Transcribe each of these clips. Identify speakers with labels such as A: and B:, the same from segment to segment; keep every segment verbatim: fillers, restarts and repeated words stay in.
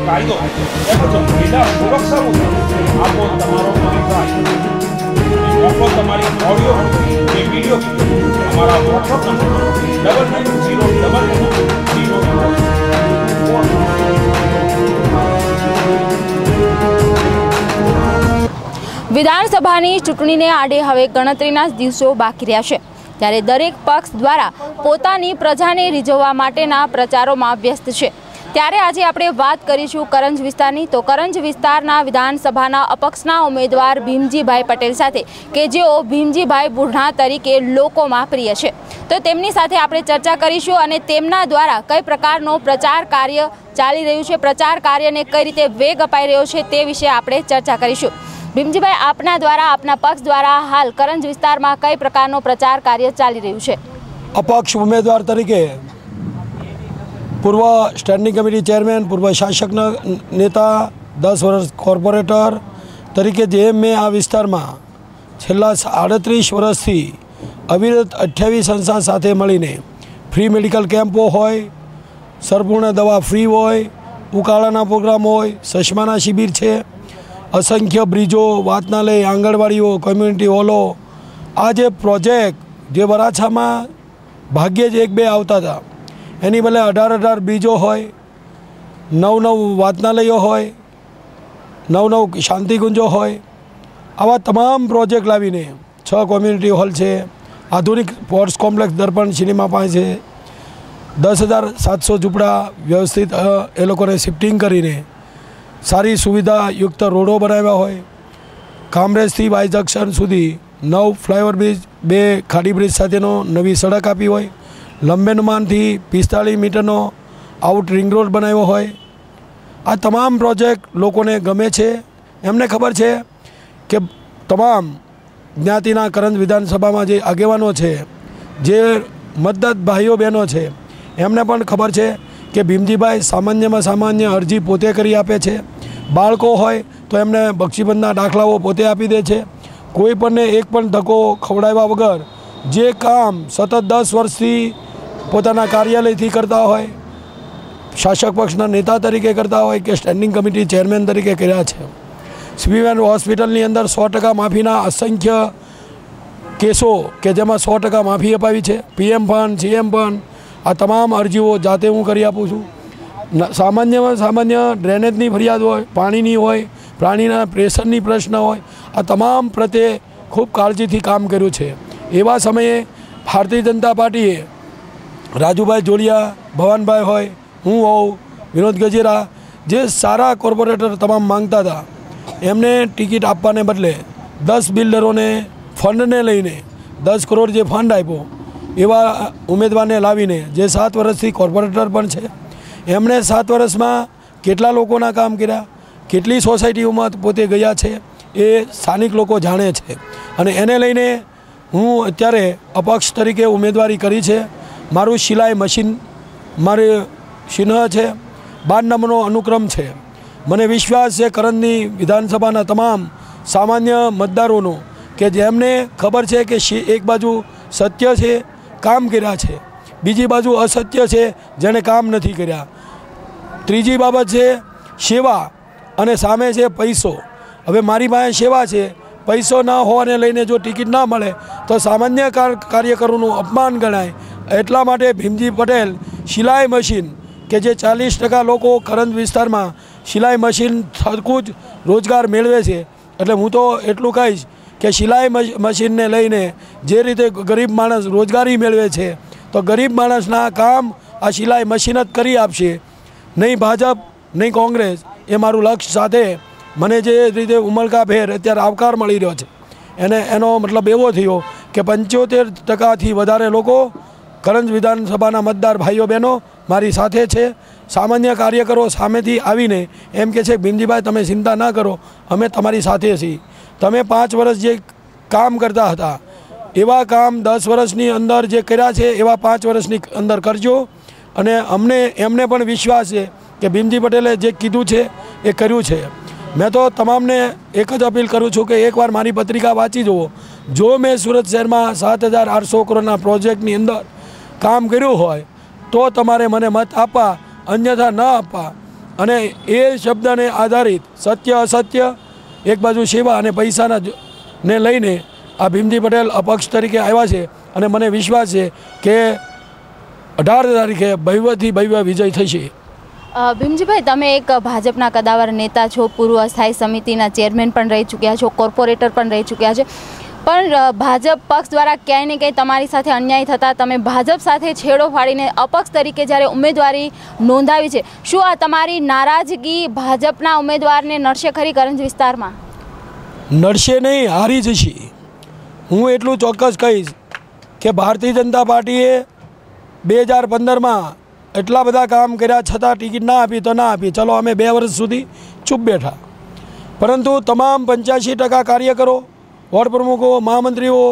A: કાયદો તેમજ જિલ્લા સુરક્ષા મુજબ આપો તમારો અભિપ્રાય મોકલો તમારી ઓડિયો કે વિડીયો અમારા WhatsApp number double nine zero double zero
B: વિધાનસભાની ચૂંટણીને આડે હવે ગણતરીના જ દિવસો બાકી રહ્યા છે, ત્યારે દરેક પક્ષ દ્વારા પોતાની પ્રજાને રીઝવવા માટેના પ્રચારોમાં વ્યસ્ત છે। ત્યારે આજે આપણે વાત કરીશું કરંજ વિસ્તારની। તો કરંજ વિસ્તારના વિધાનસભાના અપક્ષના ઉમેદવાર ભીમજીભાઈ પટેલ સાથે, કે જેઓ ભીમજીભાઈ બુઢા તરીકે લોકોમાં પ્રિય છે, તો તેમની સાથે આપણે ચર્ચા કરીશું અને તેમના દ્વારા કઈ પ્રકારનો પ્રચાર કાર્ય ચાલી રહ્યું છે, પ્રચાર કાર્યને કઈ રીતે વેગ અપાઈ રહ્યો છે તે વિશે આપણે ચર્ચા કરીશું। ભીમજીભાઈ, આપના દ્વારા આપના પક્ષ દ્વારા હાલ કરંજ વિસ્તારમાં કઈ પ્રકારનો પ્રચાર કાર્ય ચાલી રહ્યું છે?
C: અપક્ષ ઉમેદવાર તરીકે પૂર્વ સ્ટેન્ડિંગ કમિટી ચેરમેન, પૂર્વ શાસકના નેતા, દસ વર્ષ કોર્પોરેટર તરીકે જે મેં આ વિસ્તારમાં છેલ્લા આડત્રીસ વર્ષથી અવિરત અઠ્યાવીસ સંસ્થા સાથે મળીને ફ્રી મેડિકલ કેમ્પો હોય, સંપૂર્ણ દવા ફ્રી હોય, ઉકાળાના પ્રોગ્રામ હોય, ચશ્માના શિબિર છે, असंख्य ब्रिजो, वाचनालय, आंगणवाड़ीओ, कम्युनिटी हॉलो, आ जे प्रोजेक्ट जे वराछा में भाग्ये ज एक बे आवता था एनी बदले अठार अठार ब्रिजो होय, नव नव वाचनालयो होय, नव नव शांतिकुंजो होय, आवा तमाम प्रोजेक्ट लावीने छ कम्युनिटी हॉल है, आधुनिक स्पोर्ट्स कॉम्प्लेक्स दर्पण सिनेमा पास है, दस हज़ार सात सौ झूंपड़ा व्यवस्थित ए लोकोने शिफ्टिंग करीने सारी सुविधा युक्त रोडो बनाव्या होय, कामरेज थी वाई जंक्शन सुधी नव फ्लाईओवर ब्रिज, बे खाड़ी ब्रिज साथेनो नवी सड़क आपी होय, लंबेनुमान थी पिस्तालीस मीटरनो आउट रिंग रोड बनाव्यो होय। आ तमाम प्रोजेक्ट लोकोने गमे छे। एमने खबर छे के तमाम ज्ञातिना करंज विधानसभामां जे आगेवानो छे, जे मतदात भाईओ बहनों छे, एमने पण खबर छे कि भीमजीभाई सामान्य में सामान्य अरजी पोते करी आपे छे। बाळको होय तो एमने बक्षीबंधना दाखलाओ पोते आपी दे छे। कोई पण ने एक पण धक्को खवडाव्या वगर जे काम सतत दस वर्षथी पोताना कार्यालयथी करता होय, शासक पक्षना नेता तरीके करता होय के स्टेन्डिंग कमिटी चेरमेन तरीके कर्या छे। सीवीएन होस्पिટલની અંદર सौ टका माफीना असंख्य केसो के जेमां सौ टका माफी अपावी छे। पीएम फंड, सीएम फंड आ तमाम अरजीओ जाते हूँ करी आपू छूँ। सामान्य में सामान्य ड्रेनेजनी फरियाद होय, पाणीनी होय, प्राणीना प्रेशरनी प्रश्न होय, आ तमाम प्रत्ये खूब काळजीथी काम कर्युं छे। एवा समये भारतीय जनता पार्टीए राजूभाई जोड़िया, भवानभाई होय, हूँ होऊं, विनोद गजेरा जे सारा कोर्पोरेटर तमाम मांगता था, एमने टिकिट आपवाने बदले दस बिल्डरों ने फंड ने लईने दस करोड़ जे फंड आप्यो एवा उम्मीदवार ने लावीने जे सात वर्षथी कोर्पोरेटर पण छे, एमणे सात वर्ष में केटला लोकोना काम कर्या, केटली सोसायटीओं में पोते गया छे ए स्थानिक लोको जाणे छे। अने एने लईने हूँ अत्यारे अपक्ष तरीके उम्मीदवारी करी छे। मारू सिलाई मशीन मारे चिन्ह छे, बार नंबरनो अनुक्रम छे। मने विश्वास है करंजनी विधानसभाना तमाम सामान्य मतदारों के जेमने खबर है कि एक बाजू सत्य है, काम कर्या छे, बीजी बाजू असत्य है, जेने काम नहीं कर्या। त्रीजी बाबत है सेवा अने सामे छे पैसो। हवे मारी पासे सेवा है, पैसो ना होवाने लईने जो टिकिट ना मळे तो सामान्य कार्यकरोनुं अपमान गणाय। एटला माटे भीमजी पटेल सिलाई मशीन के जे चालीस टका लोको करंज विस्तार में सिलाई मशीन थरकू ज रोजगार मेळवे छे। एटले हूँ तो एटलुं कहीश कि सिलाई मशीन ने लईने जे रीते गरीब माणस रोजगारी मेळवे छे तो गरीब माणसना काम आ सिलाई मशीन ज करी आपशे, नहीं भाजप नहीं कांग्रेस। ए मारुं लक्ष्य साथे मने जे रीते उमळकाभेर अत्यारे आवकार मळी रह्यो छे एने एनो मतलब एवो थयो कि पंचोतेर टकाथी वधारे लोको करंज विधानसभाना मतदार भाईओ बहनों मारी साथे छे। सामान्य कार्यकरो सामेथी आवीने एम कहे छे भीमजीभाई तमे चिंता ना करो, अमे तमारी साथे छीए। तमे पांच वर्ष जे काम करता हता एवा काम दस वर्षनी अंदर जे कर्या छे एवा पांच वर्षनी अंदर करजो। अने अमने एमने पण विश्वास है कि भीमजी पटेले जे कीधुं छे ए कर्युं छे। मैं तो तमामने एक ज अपील करूँ छूँ कि एक बार मारी पत्रिका वाँची जुओ। जो मैं सूरत शहर में सात हज़ार आठ सौ करोड़ना प्रोजेक्टनी अंदर काम कर्युं होय तो तमारे मने मत आपवा, अन्यथा न आपवा। અને એ શબ્દને આધારિત સત્ય અસત્ય એક બાજુ સેવા અને પૈસાના ને લઈને આ ભીમજી પટેલ અપક્ષ તરીકે આવ્યા છે અને મને વિશ્વાસ છે કે અઢાર તારીખે ભવ્યથી ભવ્ય વિજય થશે.
B: ભીમજીભાઈ, તમે એક ભાજપના કદાવર નેતા છો, પૂર્વ સ્થાયી સમિતિના ચેરમેન પણ રહી ચૂક્યા છો, કોર્પોરેટર પણ રહી ચૂક્યા છે, પણ ભાજપ પક્ષ દ્વારા ક્યાંય ને ક્યાંય તમારી સાથે અન્યાય થતાં તમે ભાજપ સાથે છેડો ફાડીને અપક્ષ તરીકે જ્યારે ઉમેદવારી નોંધાવી છે, શું આ તમારી નારાજગી ભાજપના ઉમેદવારને નડશે ખરી કરંજ વિસ્તારમાં?
C: નડશે નહીં, હારી જશે. હું એટલું ચોક્કસ કહીશ કે ભારતીય જનતા પાર્ટીએ બે હજાર પંદરમાં એટલા બધા કામ કર્યા છતાં ટિકિટ ના આપી તો ના આપી, ચલો અમે બે વર્ષ સુધી ચૂપ બેઠા, પરંતુ તમામ પંચ્યાસી ટકા કાર્યકરો, વોર્ડ પ્રમુખો, મહામંત્રીઓ,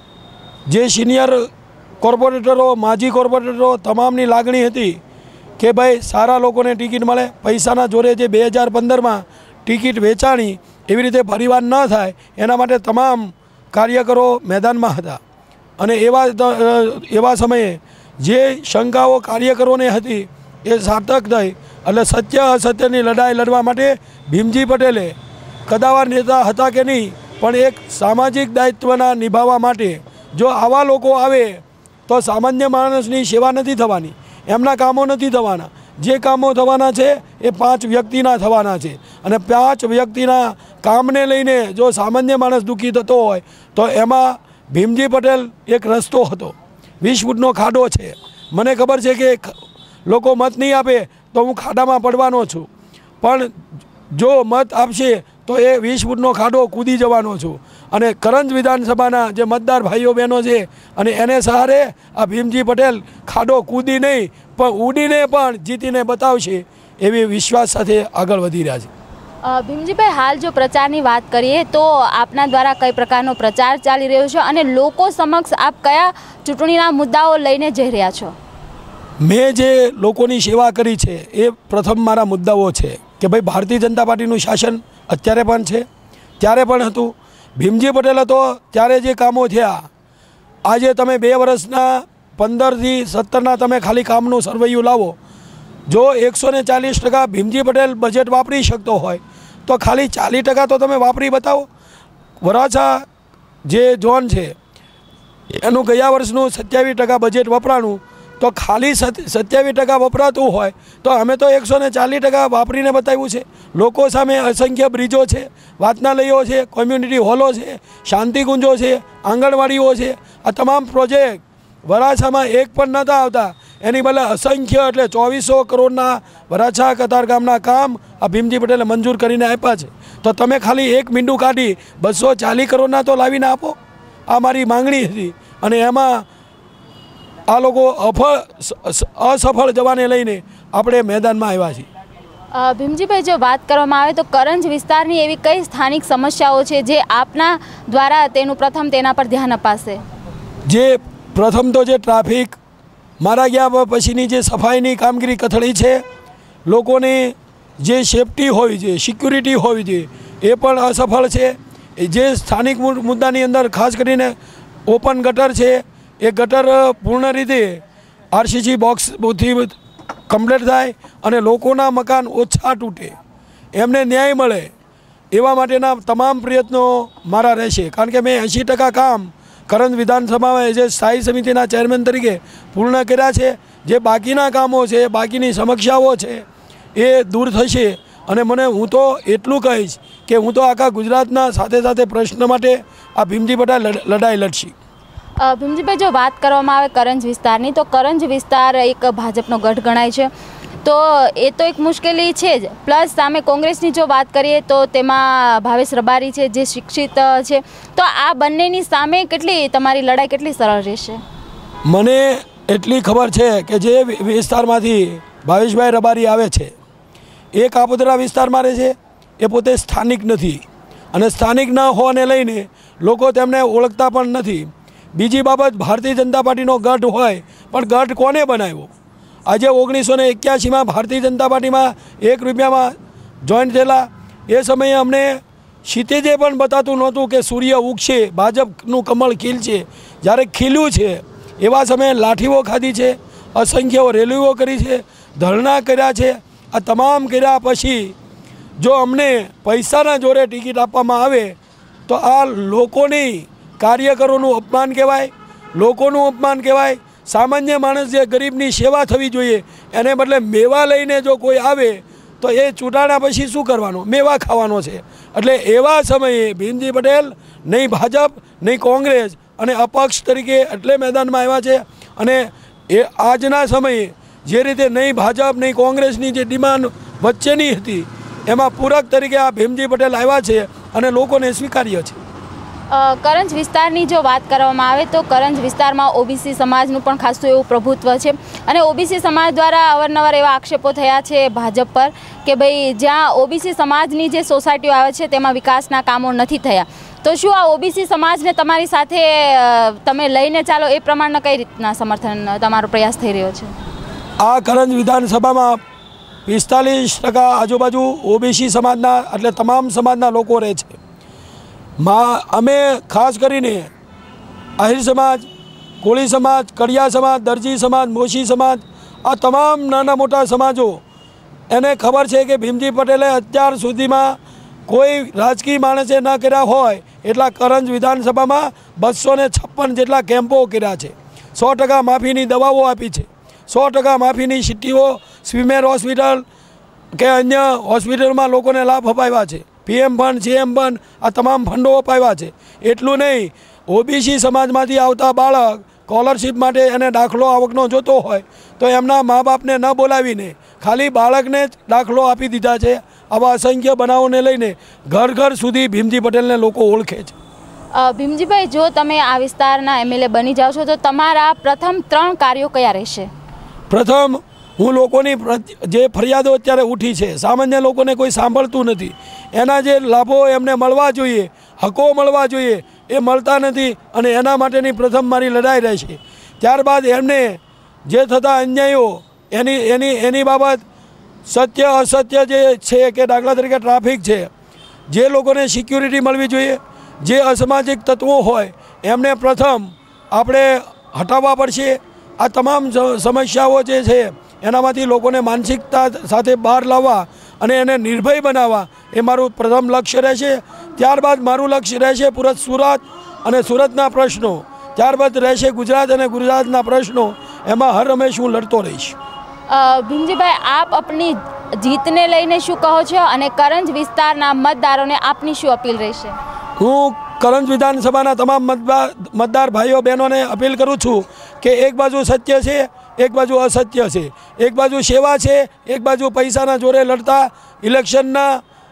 C: જે સિનિયર કોર્પોરેટરો, માજી કોર્પોરેટરો, તમામની લાગણી હતી કે ભાઈ સારા લોકોને ટિકિટ મળે. પૈસાના જોરે જે બે હજાર પંદરમાં ટિકિટ વેચાણી એવી રીતે ફરીવાર ન થાય એના માટે તમામ કાર્યકરો મેદાનમાં હતા. અને એવા એવા સમયે જે શંકાઓ કાર્યકરોને હતી એ સાર્થક થઈ એટલે સત્ય અસત્યની લડાઈ લડવા માટે ભીમજી પટેલે કદાવર નેતા હતા કે નહીં પણ એક સામાજિક દાયિત્વના નિભાવવા માટે જો આવા લોકો આવે તો સામાન્ય માણસની સેવા નથી થવાની, એમના કામો નથી થવાના. જે કામો થવાના છે એ પાંચ વ્યક્તિના થવાના છે અને પાંચ વ્યક્તિના કામને લઈને જો સામાન્ય માણસ દુઃખી થતો હોય તો એમાં ભીમજી પટેલ એક રસ્તો હતો. વીસ ફૂટનો ખાડો છે, મને ખબર છે કે લોકો મત નહીં આપે તો હું ખાડામાં પડવાનો છું, પણ જો મત આપશે તો એ વીસ ફૂટનો ખાડો કૂદી જવાનો છું. અને કરંજ વિધાનસભાના જે મતદાર ભાઈઓ બહેનો છે અને એને સહારે આ ભીમજી પટેલ ખાડો કૂદી નહીં પણ ઉડીને પણ જીતીને બતાવશે એવી વિશ્વાસ સાથે આગળ વધી રહ્યા છે.
B: ભીમજીભાઈ, હાલ જો પ્રચારની વાત કરીએ તો આપના દ્વારા કઈ પ્રકારનો પ્રચાર ચાલી રહ્યો છે અને લોકો સમક્ષ આપ કયા ચૂંટણીના મુદ્દાઓ લઈને જઈ રહ્યા છો?
C: મેં જે લોકોની સેવા કરી છે એ પ્રથમ મારા મુદ્દાઓ છે કે ભાઈ ભારતીય જનતા પાર્ટીનું શાસન અત્યારે પણ છે, ત્યારે પણ હતું. ભીમજી પટેલ હતો ત્યારે જે કામો થયા, આજે તમે બે વર્ષના પંદરથી સત્તરના તમે ખાલી કામનું સર્વૈયું લાવો. જો એકસો ને ચાલીસ ટકા ભીમજી પટેલ બજેટ વાપરી શકતો હોય તો ખાલી ચાલીસ ટકા તો તમે વાપરી બતાવો. વરાછા જે ઝોન છે એનું ગયા વર્ષનું સત્યાવીસ ટકા બજેટ વપરાણું, તો ખાલી સત્યાવીસ ટકા વપરાતું હોય તો અમે તો એકસો ને ચાલીસ ટકા વાપરીને બતાવ્યું છે. લોકો સામે અસંખ્ય બ્રિજો છે, વાચનાલયો છે, કોમ્યુનિટી હોલો છે, શાંતિકુંજો છે, આંગણવાડીઓ છે. આ તમામ પ્રોજેક્ટ વરાછામાં એક પણ નહોતા આવતા, એની બદલે અસંખ્ય એટલે ચોવીસો કરોડના વરાછા કતારગામના કામ આ ભીમજી પટેલે મંજૂર કરીને આપ્યા છે. તો તમે ખાલી એક મીંડું કાઢી બસો ચાલીસ કરોડના તો લાવીને આપો. આ મારી માંગણી હતી અને એમાં આ લોકો અફળ અસફળ જવાને લઈને આપણે મેદાનમાં આવ્યા છીએ.
B: ભીમજીભાઈ, જો વાત કરવામાં આવે તો કરંજ વિસ્તારની એવી કઈ સ્થાનિક સમસ્યાઓ છે જે આપના દ્વારા તેનું પ્રથમ તેના પર ધ્યાન અપાશે?
C: જે પ્રથમ તો જે ટ્રાફિક, મારા ગયા પછીની જે સફાઈની કામગીરી કથળી છે, લોકોની જે સેફટી હોવી જોઈએ, સિક્યુરિટી હોવી જોઈએ એ પણ અસફળ છે. જે સ્થાનિક મુદ્દાની અંદર ખાસ કરીને ઓપન ગટર છે, એ ગટર પૂર્ણ રીતે આરસીસી બોક્સથી કમ્પ્લીટ થાય અને લોકોના મકાન ઓછા તૂટે, એમને ન્યાય મળે એવા માટેના તમામ પ્રયત્નો મારા રહેશે. કારણ કે મેં એંસી ટકા કામ કરંજ વિધાનસભામાં જે સ્થાયી સમિતિના ચેરમેન તરીકે પૂર્ણ કર્યા છે. જે બાકીના કામો છે, બાકીની સમસ્યાઓ છે એ દૂર થશે. અને મને હું તો એટલું કહીશ કે હું તો આખા ગુજરાતના સાથે સાથે પ્રશ્ન માટે આ ભીમજી પટેલ લડાઈ લડશે.
B: ભીમજીભાઈ, જો વાત કરવામાં આવે કરંજ વિસ્તારની તો કરંજ વિસ્તાર એક ભાજપનો ગઢ ગણાય છે, તો એ તો એક મુશ્કેલી છે જ. પ્લસ સામે કોંગ્રેસની જો વાત કરીએ તો તેમાં ભાવેશ રબારી છે જે શિક્ષિત છે, તો આ બંનેની સામે કેટલી તમારી લડાઈ કેટલી સરળ રહેશે?
C: મને એટલી ખબર છે કે જે વિસ્તારમાંથી ભાવેશભાઈ રબારી આવે છે એ કાપોદ્રા વિસ્તારમાં રહે છે, એ પોતે સ્થાનિક નથી અને સ્થાનિક ન હોવાને લઈને લોકો તેમને ઓળખતા પણ નથી. બીજી બાબત, ભારતીય જનતા પાર્ટીનો ગઢ હોય પણ ગઢ કોને બનાવ્યો? આજે ઓગણીસો ને એક્યાસીમાં ભારતીય જનતા પાર્ટીમાં એક રૂપિયામાં જોઈન્ટ થયેલા એ સમયે અમને ક્ષિતિજે પણ બતાતું નહોતું કે સૂર્ય ઉગશે, ભાજપનું કમળ ખીલશે. જ્યારે ખીલ્યું છે એવા સમયે લાઠીઓ ખાધી છે, અસંખ્ય રેલીઓ કરી છે, ધરણા કર્યા છે, આ તમામ કર્યા પછી જો અમને પૈસાના જોરે ટિકિટ આપવામાં આવે તો આ લોકોની કાર્યકરોનું અપમાન કહેવાય, લોકોનું અપમાન કહેવાય। સામાન્ય માણસ જે ગરીબની સેવા થવી જોઈએ એને બદલે મેવા લઈને જો કોઈ આવે તો એ ચૂંટાણા પછી શું કરવાનું? મેવા ખાવાનો છે। એટલે એવા સમયે ભીમજી પટેલ નહીં ભાજપ નહીં કોંગ્રેસ અને અપક્ષ તરીકે એટલે મેદાનમાં આવ્યા છે। અને એ આજના સમયે જે રીતે નહીં ભાજપ નહીં કોંગ્રેસની જે ડિમાન્ડ વચ્ચેની હતી એમાં પૂરક તરીકે આ ભીમજી પટેલ આવ્યા છે અને લોકોને સ્વીકાર્ય છે।
B: કરંજ વિસ્તારની જો વાત કરવામાં આવે તો કરંજ વિસ્તારમાં ઓબીસી સમાજનું પણ ખાસું એવું પ્રભુત્વ છે અને ઓબીસી સમાજ દ્વારા અવારનવાર એવા આક્ષેપો થયા છે ભાજપ પર કે ભાઈ જ્યાં ઓબીસી સમાજની જે સોસાયટીઓ આવે છે તેમાં વિકાસના કામો નથી થયા। તો શું આ ઓબીસી સમાજને તમારી સાથે તમે લઈને ચાલો એ પ્રમાણના કઈ રીતના સમર્થન તમારો પ્રયાસ થઈ રહ્યો છે?
C: આ કરંજ વિધાનસભામાં પિસ્તાલીસ ટકા આજુબાજુ ઓબીસી સમાજના એટલે તમામ સમાજના લોકો રહે છે। માં અમે ખાસ કરીને આહિર સમાજ, કોળી સમાજ, કડિયા સમાજ, દરજી સમાજ, મોશી સમાજ આ તમામ નાના મોટા સમાજો એને ખબર છે કે ભીમજી પટેલે અત્યાર સુધીમાં કોઈ રાજકીય માણસે ન કર્યા હોય એટલા કરંજ વિધાનસભામાં બસો ને છપ્પન જેટલા કેમ્પો કર્યા છે। સો ટકા માફીની દવાઓ આપી છે, સો ટકા માફીની સિટીઓ સ્વીમેર હોસ્પિટલ કે અન્ય હોસ્પિટલમાં લોકોને લાભ અપાવ્યા છે। પીએમ ફંડ, સીએમ ફંડ આ તમામ ફંડો અપાવ્યા છે। એટલું નહીં, ઓબીસી સમાજમાંથી આવતા બાળક સ્કોલરશીપ માટે એને દાખલો આવકનો જોતો હોય તો એમના મા બાપને ન બોલાવીને ખાલી બાળકને જ દાખલો આપી દીધા છે। આવા અસંખ્ય બનાવોને લઈને ઘર ઘર સુધી ભીમજી પટેલને લોકો ઓળખે છે।
B: ભીમજીભાઈ, જો તમે આ વિસ્તારના એમએલએ બની જાઓ છો તો તમારા પ્રથમ ત્રણ કાર્યો કયા રહેશે?
C: પ્રથમ, હું લોકોની જે ફરિયાદો અત્યારે ઉઠી છે, સામાન્ય લોકોને કોઈ સાંભળતું નથી, એના જે લાભો એમને મળવા જોઈએ, હકો મળવા જોઈએ એ મળતા નથી અને એના માટેની પ્રથમ મારી લડાઈ રહેશે। ત્યારબાદ એમને જે થતા અન્યાયો એની એની એની બાબત સત્ય અસત્ય જે છે કે દાખલા તરીકે ટ્રાફિક છે, જે લોકોને સિક્યુરિટી મળવી જોઈએ, જે અસામાજિક તત્વો હોય એમને પ્રથમ આપણે હટાવવા પડશે। આ તમામ સમસ્યાઓ જે છે એનામાંથી લોકોને માનસિકતા સાથે બહાર લાવવા અને એને નિર્ભય બનાવવા એ મારું પ્રથમ લક્ષ્ય રહેશે। ત્યારબાદ મારું લક્ષ્ય રહેશે પૂરત સુરત અને સુરતના પ્રશ્નો, ત્યારબાદ રહેશે ગુજરાત અને ગુજરાતના પ્રશ્નો। એમાં હર હંમેશ હું લડતો રહીશ।
B: ભીમજીભાઈ, આપ આપની જીતને લઈને શું કહો છો અને કરંજ વિસ્તારના મતદારોને આપની શું અપીલ રહેશે?
C: હું કરંજ વિધાનસભાના તમામ મતદાર ભાઈઓ બહેનોને અપીલ કરું છું કે એક બાજુ સત્ય છે, એક બાજુ અસત્ય છે, એક બાજુ સેવા છે, એક બાજુ પૈસાના જોરે લડતા ઇલેક્શનના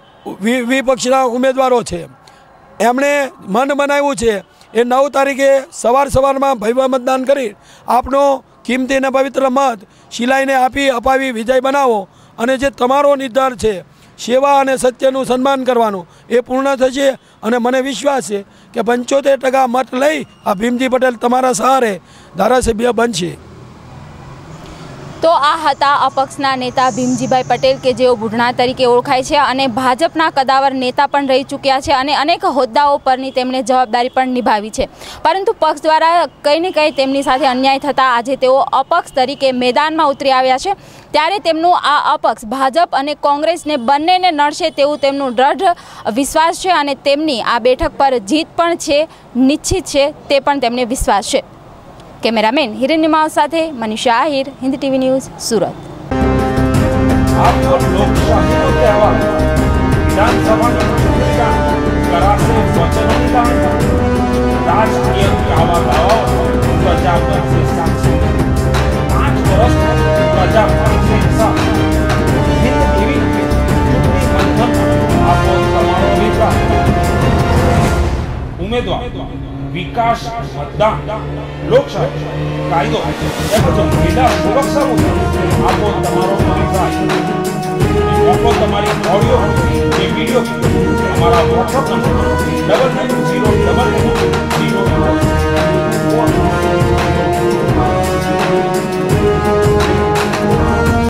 C: વિપક્ષના ઉમેદવારો છે। એમણે મન બનાવ્યું છે એ નવ તારીખે સવાર સવારમાં ભવ્ય મતદાન કરી આપનો કિંમતી અને પવિત્ર મત શિલાઈને આપી અપાવી વિજય બનાવો અને જે તમારો નિર્ધાર છે સેવા અને સત્યનું સન્માન કરવાનું એ પૂર્ણ થશે અને મને વિશ્વાસ છે કે પંચોતેર ટકા મત લઈ આ ભીમજી પટેલ તમારા સહારે ધારાસભ્ય બનશે।
B: તો આ હતા અપક્ષના નેતા ભીમજીભાઈ પટેલ કે જેઓ બુઢણા તરીકે ઓળખાય છે અને ભાજપના કદાવર નેતા પણ રહી ચૂક્યા છે અને અનેક હોદ્દાઓ પરની તેમણે જવાબદારી પણ નિભાવી છે, પરંતુ પક્ષ દ્વારા કંઈ ને કંઈ તેમની સાથે અન્યાય થતાં આજે તેઓ અપક્ષ તરીકે મેદાનમાં ઉતરી આવ્યા છે। ત્યારે તેમનું આ અપક્ષ ભાજપ અને કોંગ્રેસને બંનેને નડશે તેવું તેમનું દ્રઢ વિશ્વાસ છે અને તેમની આ બેઠક પર જીત પણ છે, નિશ્ચિત છે તે પણ તેમને વિશ્વાસ છે। કેમેરામેન હિરેન નિમાવ સાથે મનીષા આહિર, હિન્દ ટીવી ન્યૂઝ, સુરત।
A: ઉમેદવાર વિકાસ, મતદાન, લોકશાહી, કાયદો એમ મહિલા સુરક્ષા આપો તમારો અભિપ્રાય, આપો તમારી ઓડિયો કે વિડીયો અમારા વોટ્સઅપ નંબર